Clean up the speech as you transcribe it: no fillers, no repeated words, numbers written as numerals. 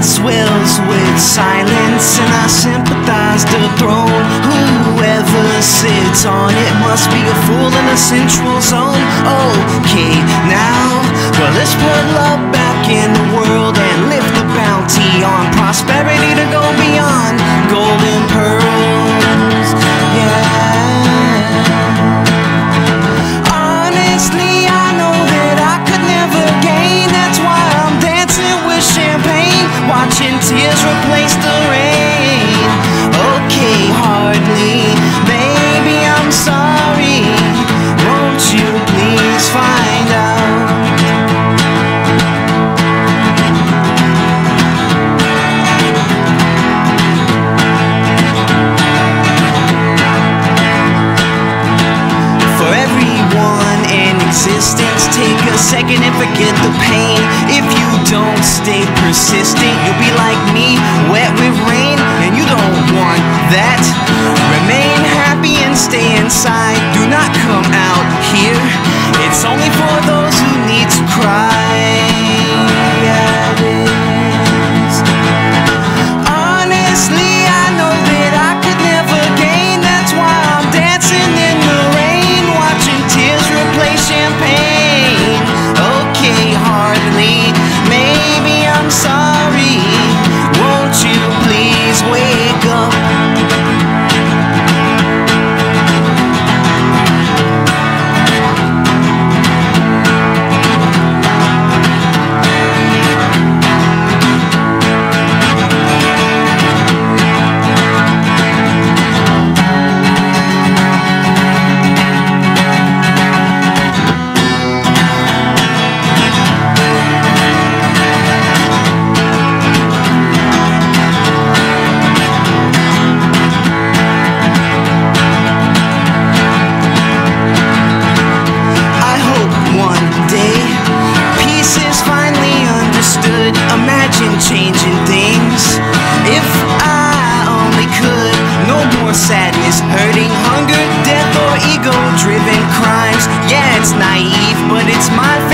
it swells with silence, and I sympathize the throne. Whoever sits on it must be a fool in a central zone. Okay, now, well, let's put love back in the world and lift the bounty on prosperity to go beyond golden pearls. Yeah. Honestly, I know that I could never gain. That's why I'm dancing with champagne, watching tears replace the rain. Okay, hardly. Maybe I'm sorry. Won't you please find out? Take a second and forget the pain. If you don't stay persistent, you'll be like me, wet with rain, and you don't want that. Remain happy and stay inside. Do not come out here. It's only for those who need to cry. Yeah, it is. Honestly, I know that I could never gain. That's why I'm dancing in the rain, watching tears replace champagne. Hardly. Maybe I'm sorry. Won't you please wake up? Imagine changing things. If I only could. No more sadness, hurting, hunger, death, or ego-driven crimes. Yeah, it's naive, but it's my